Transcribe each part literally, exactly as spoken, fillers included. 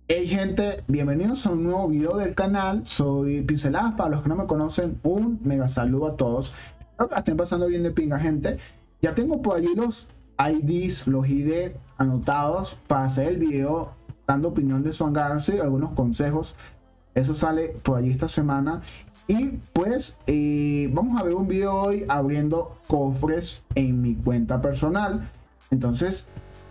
Hey gente, bienvenidos a un nuevo video del canal. Soy Pinceladas, para los que no me conocen, un mega saludo a todos. Espero que la estén pasando bien de pinga, gente. Ya tengo por allí los I Ds, los I D anotados para hacer el video dando opinión de Swan Galaxy, algunos consejos. Eso sale por allí esta semana. Y pues eh, vamos a ver un video hoy abriendo cofres en mi cuenta personal. Entonces,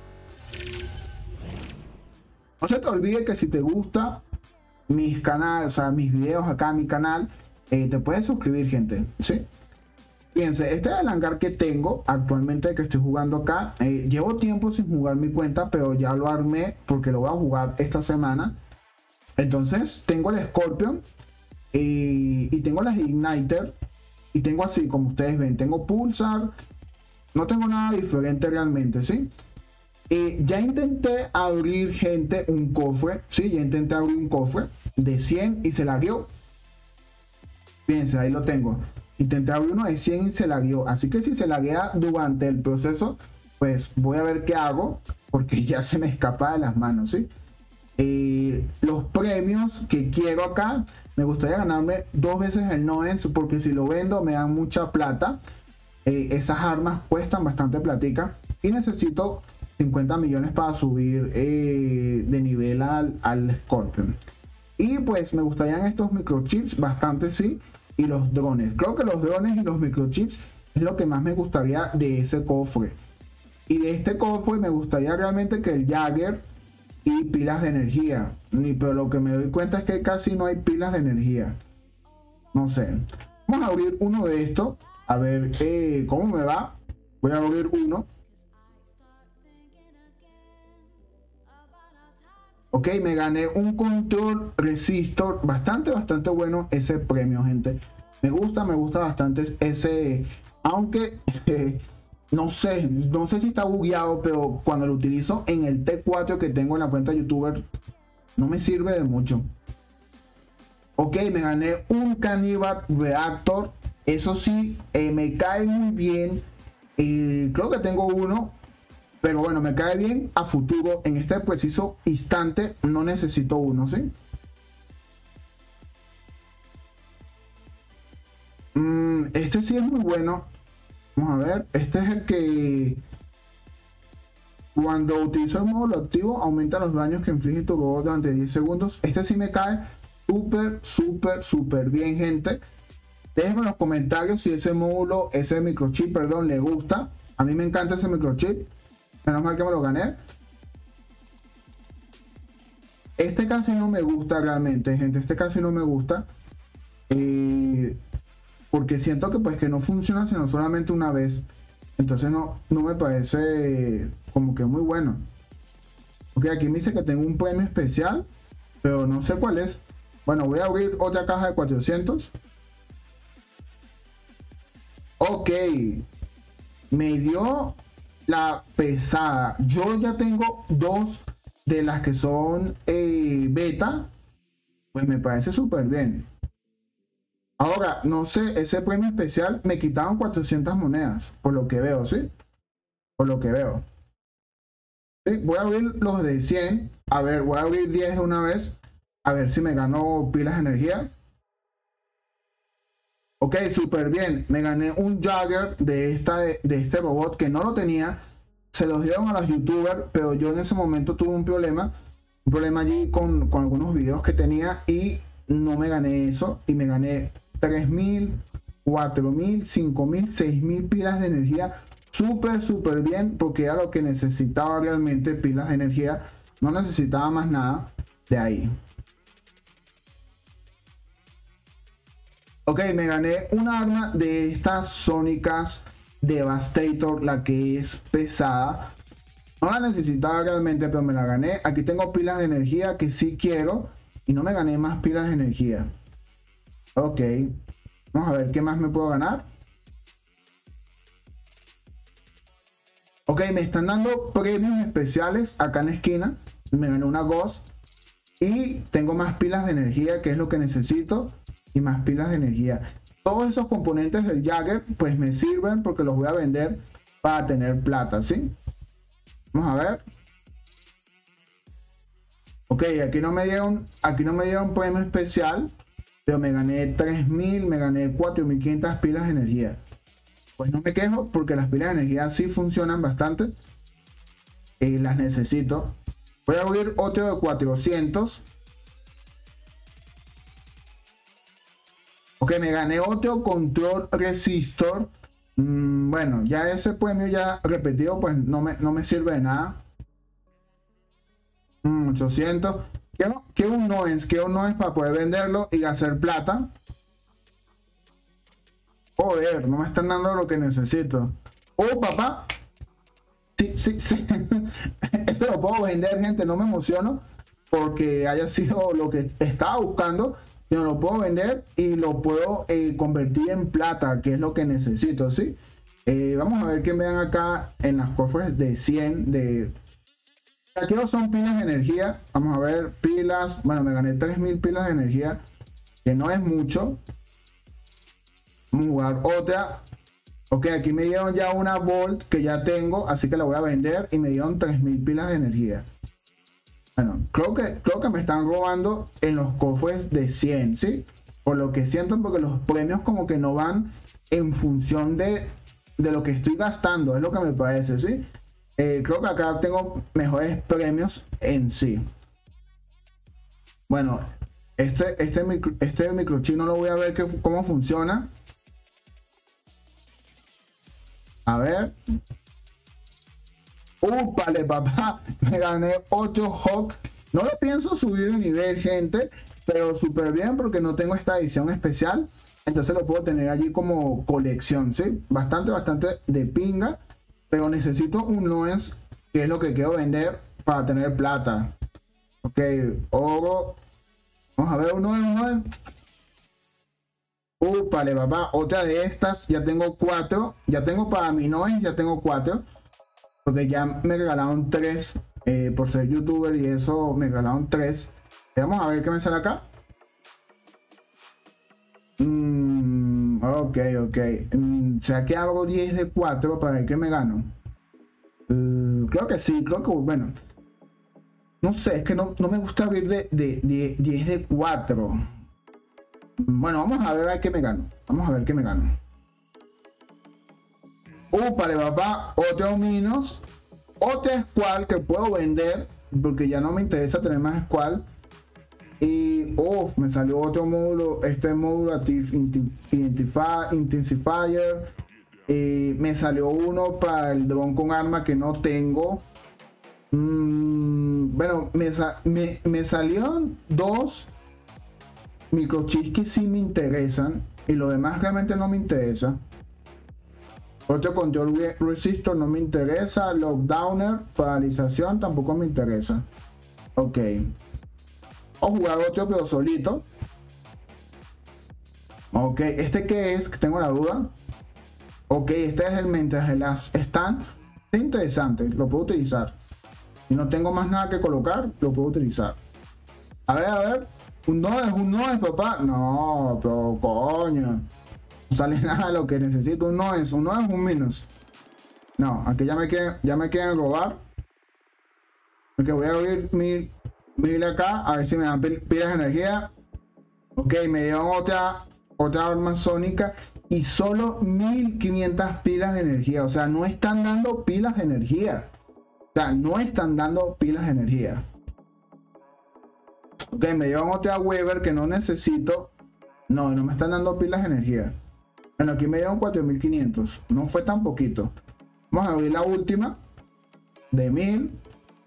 no se te olvide que si te gusta mis canales, o sea, mis videos acá en mi canal, eh, te puedes suscribir, gente, ¿sí? Fíjense, este es el hangar que tengo actualmente que estoy jugando acá. Eh, llevo tiempo sin jugar mi cuenta, pero ya lo armé porque lo voy a jugar esta semana. Entonces, tengo el Scorpion eh, y tengo las Igniter. Y tengo así, como ustedes ven, tengo Pulsar. No tengo nada diferente realmente, ¿sí? Eh, ya intenté abrir, gente, un cofre. Sí, ya intenté abrir un cofre de cien y se la dio. Fíjense, ahí lo tengo. Intenté abrir uno de cien y se la dio. Así que si se la guía durante el proceso, pues voy a ver qué hago, porque ya se me escapa de las manos, ¿sí? Eh, los premios que quiero acá, me gustaría ganarme dos veces el Noens, porque si lo vendo me dan mucha plata. Eh, esas armas cuestan bastante platica y necesito cincuenta millones para subir eh, de nivel al, al Scorpion. Y pues me gustarían estos microchips bastante, sí, y los drones. Creo que los drones y los microchips es lo que más me gustaría de ese cofre. Y de este cofre me gustaría realmente que el Jagger y pilas de energía. Pero lo que me doy cuenta es que casi no hay pilas de energía. No sé. Vamos a abrir uno de estos. A ver eh, cómo me va. Voy a abrir uno. Ok, me gané un control resistor bastante, bastante bueno ese premio, gente. Me gusta, me gusta bastante ese, aunque eh, no sé, no sé si está bugueado, pero cuando lo utilizo en el T cuatro que tengo en la cuenta youtuber, no me sirve de mucho. Ok, me gané un Cannibal Reactor. Eso sí, eh, me cae muy bien. Eh, creo que tengo uno. Pero bueno, me cae bien a futuro. En este preciso instante no necesito uno, ¿sí? Mm, este sí es muy bueno. Vamos a ver. Este es el que cuando utilizo el módulo activo aumenta los daños que inflige tu robot durante diez segundos. Este sí me cae súper, súper, súper bien, gente. Déjenme en los comentarios si ese módulo, ese microchip, perdón, le gusta. A mí me encanta ese microchip. Menos mal que me lo gané. Este casi no me gusta realmente, gente. Este casi no me gusta. Eh, porque siento que pues que no funciona sino solamente una vez. Entonces no, no me parece como que muy bueno. Ok, aquí me dice que tengo un premio especial, pero no sé cuál es. Bueno, voy a abrir otra caja de cuatrocientos. Ok. Me dio la pesada. Yo ya tengo dos de las que son eh, beta. Pues me parece súper bien. Ahora, no sé, ese premio especial me quitaban cuatrocientas monedas. Por lo que veo, ¿sí? Por lo que veo. ¿Sí? Voy a abrir los de cien. A ver, voy a abrir diez de una vez. A ver si me gano pilas de energía. Ok, súper bien. Me gané un Jagger de, esta, de, de este robot que no lo tenía. Se los dieron a los youtubers, pero yo en ese momento tuve un problema. Un problema allí con, con algunos videos que tenía y no me gané eso. Y me gané tres mil, cuatro mil, cinco mil, seis mil pilas de energía. Súper, súper bien, porque era lo que necesitaba realmente, pilas de energía. No necesitaba más nada de ahí. Ok, me gané un arma de estas sónicas Devastator, la que es pesada. No la necesitaba realmente, pero me la gané. Aquí tengo pilas de energía que sí quiero. Y no me gané más pilas de energía. Ok. Vamos a ver qué más me puedo ganar. Ok, me están dando premios especiales acá en la esquina. Me gané una Ghost. Y tengo más pilas de energía, que es lo que necesito. Y más pilas de energía. Todos esos componentes del Jagger pues me sirven porque los voy a vender para tener plata, ¿sí? Vamos a ver. Ok, aquí no me dieron, aquí no me dieron premio especial, pero me gané tres mil, me gané cuatro mil quinientas pilas de energía. Pues no me quejo porque las pilas de energía sí funcionan bastante. Y las necesito. Voy a abrir otro de cuatrocientos. Ok, me gané otro control resistor. Mm, bueno, ya ese premio ya repetido pues no me, no me sirve de nada. Mm, ochocientos. Quiero, quiero un Noens, quiero un Noens para poder venderlo y hacer plata. Joder, no me están dando lo que necesito. Oh, papá. Sí, sí, sí. Esto lo puedo vender, gente. No me emociono porque haya sido lo que estaba buscando. Sino lo puedo vender y lo puedo eh, convertir en plata, que es lo que necesito, ¿sí? Eh, vamos a ver qué me dan acá en las cofres de cien de... Aquí no son pilas de energía. Vamos a ver, pilas. Bueno, me gané tres mil pilas de energía, que no es mucho. Vamos a jugar otra. Ok, aquí me dieron ya una Volt que ya tengo, así que la voy a vender y me dieron tres mil pilas de energía. Bueno, creo que, creo que me están robando en los cofres de cien, ¿sí? Por lo que siento, porque los premios como que no van en función de, de lo que estoy gastando, es lo que me parece, ¿sí? Eh, creo que acá tengo mejores premios en sí. Bueno, este, este, micro, este microchip no lo voy a ver que, cómo funciona. A ver. ¡Upale, papá! Me gané ocho Hawk. No le pienso subir de nivel, gente, pero súper bien porque no tengo esta edición especial. Entonces lo puedo tener allí como colección, ¿sí? Bastante, bastante de pinga. Pero necesito un Noens, que es lo que quiero vender para tener plata. Ok, oro. Vamos a ver un Noens, un Noens. Upale, papá. Otra de estas. Ya tengo cuatro. Ya tengo para mi Noens, ya tengo cuatro. Porque ya me regalaron tres eh, por ser youtuber y eso me regalaron tres. Vamos a ver qué me sale acá. Mm, ok, ok. Mm, ¿será que hago diez de cuatro para ver qué me gano? Uh, creo que sí, creo que bueno. No sé, es que no, no me gusta abrir de, de, de diez de cuatro. Bueno, vamos a ver a qué me gano. Vamos a ver qué me gano. Upale, papá, otro Minos, otra Squall que puedo vender porque ya no me interesa tener más Squall. Y uff, me salió otro módulo, este módulo Intensifier. Y me salió uno para el dron con arma que no tengo. Mm, bueno, me, me, me salieron dos microchips que sí me interesan y lo demás realmente no me interesa. Otro control resistor no me interesa. Lockdowner, paralización tampoco me interesa. Ok. Vamos a jugar otro pero solito. Ok, ¿este qué es? Que tengo la duda. Ok, este es el mientras las están. Es interesante, lo puedo utilizar. Si no tengo más nada que colocar, lo puedo utilizar. A ver, a ver. Un no es un no es, papá. No, pero coño. No sale nada de lo que necesito. Un no es, un no es un menos. No, aquí ya me quieren, ya me quieren robar. Ok, voy a abrir mil, mil acá. A ver si me dan pilas de energía. Ok, me dieron otra, otra arma sónica. Y solo mil quinientas pilas de energía. O sea, no están dando pilas de energía. O sea, no están dando pilas de energía. Ok, me dieron otra Weber que no necesito. No, no me están dando pilas de energía. Bueno, aquí me dieron cuatro mil quinientos. No fue tan poquito. Vamos a abrir la última. De mil.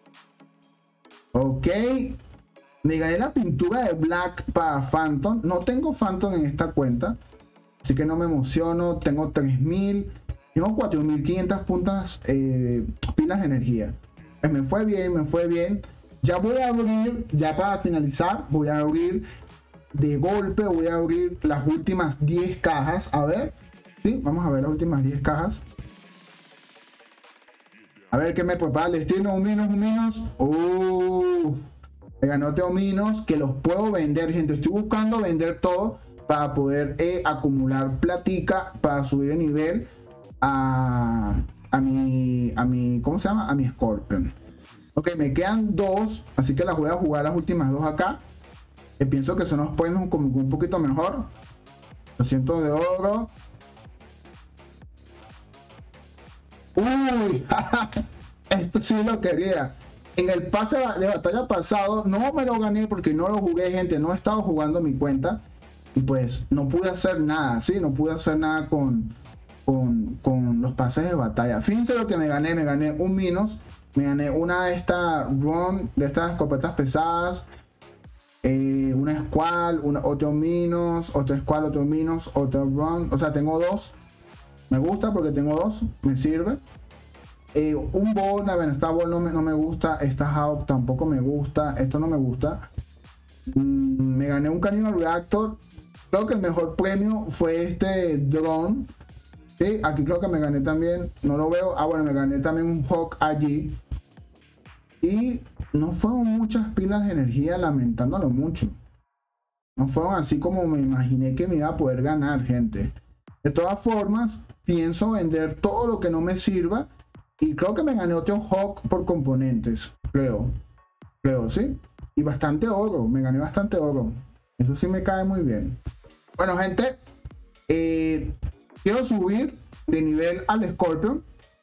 Ok. Me gané la pintura de Black para Phantom. No tengo Phantom en esta cuenta. Así que no me emociono. Tengo tres mil. Tengo cuatro mil quinientas puntas eh, pilas de energía. Pues me fue bien, me fue bien. Ya voy a abrir, ya para finalizar, voy a abrir de golpe, voy a abrir las últimas diez cajas. A ver, sí, vamos a ver las últimas diez cajas. A ver qué me prepara el destino. Un Minos, un Minos. Uh, me ganó otro Minos que los puedo vender, gente. Estoy buscando vender todo para poder eh, acumular platica para subir de nivel a, a mi, a mi, ¿cómo se llama? A mi Scorpion. Ok, me quedan dos, así que las voy a jugar las últimas dos acá. Que pienso que son los poemas como un poquito mejor. doscientos de oro. Uy, esto sí lo quería. En el pase de batalla pasado no me lo gané porque no lo jugué, gente. No he estado jugando mi cuenta. Y pues no pude hacer nada, sí, no pude hacer nada con, con, con los pases de batalla. Fíjense lo que me gané. Me gané un Minos. Me gané una de estas run, de estas escopetas pesadas. Eh, una Squall, una, otro Minos, otro Squall, otro Minos, otro run. O sea, tengo dos. Me gusta porque tengo dos. Me sirve. Eh, un Ball, bueno, esta Ball no me, no me gusta. Esta Hawk tampoco me gusta. Esto no me gusta. Mm, me gané un Canino Reactor. Creo que el mejor premio fue este drone. Sí, aquí creo que me gané también. No lo veo. Ah, bueno, me gané también un Hawk allí. Y no fueron muchas pilas de energía, lamentándolo mucho. No fueron así como me imaginé que me iba a poder ganar, gente. De todas formas, pienso vender todo lo que no me sirva. Y creo que me gané otro Hawk por componentes. Creo. Creo, ¿sí? Y bastante oro. Me gané bastante oro. Eso sí me cae muy bien. Bueno, gente. Eh, quiero subir de nivel al Scorpion.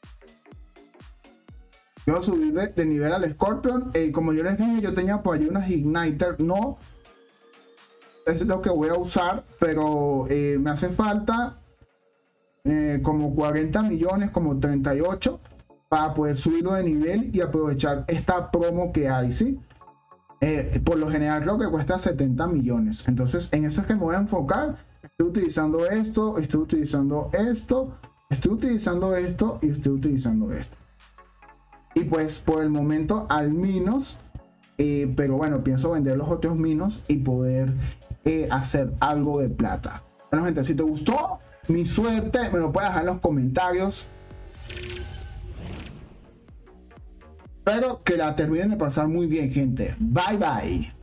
Quiero subir de, de nivel al Scorpion. Eh, como yo les dije, yo tenía por allí unas Igniter. No es lo que voy a usar. Pero eh, me hace falta eh, como cuarenta millones, como treinta y ocho. Para poder subirlo de nivel y aprovechar esta promo que hay, ¿sí? Eh, por lo general creo que cuesta setenta millones. Entonces en eso es que me voy a enfocar. Estoy utilizando esto, estoy utilizando esto, estoy utilizando esto y estoy utilizando esto. Y pues por el momento al Minos. Eh, pero bueno, pienso vender los otros Minos y poder eh, hacer algo de plata. Bueno, gente, si te gustó mi suerte, me lo puedes dejar en los comentarios. Espero que la terminen de pasar muy bien, gente. Bye bye.